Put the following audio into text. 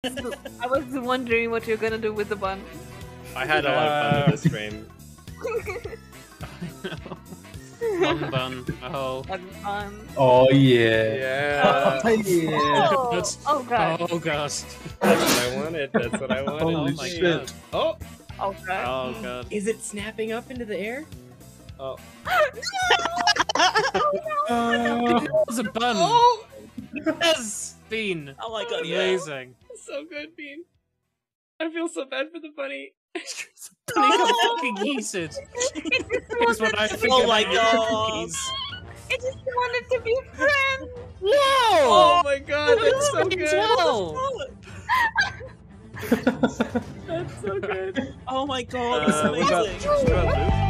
I was wondering what you're gonna do with the bun. I had a lot of fun with this frame. Bun bun. Oh. Bun. Oh yeah. Yeah. Oh yeah. Oh god. Oh gosh. That's what I wanted. That's what I wanted. Holy Oh my shit. god. Oh. Oh god. Oh god. Is it snapping up into the air? Oh. It was a bun. Oh. Yes, Bean. Oh my god, yeah. Amazing. So good, Bean. I feel so bad for the bunny. Bunny got fucking yeeted. Here's what I think Oh my about your god. cookies. I just wanted to be friends. Oh my god, that's so good. Well. That's so good. Oh my god, that's We got amazing. Luke.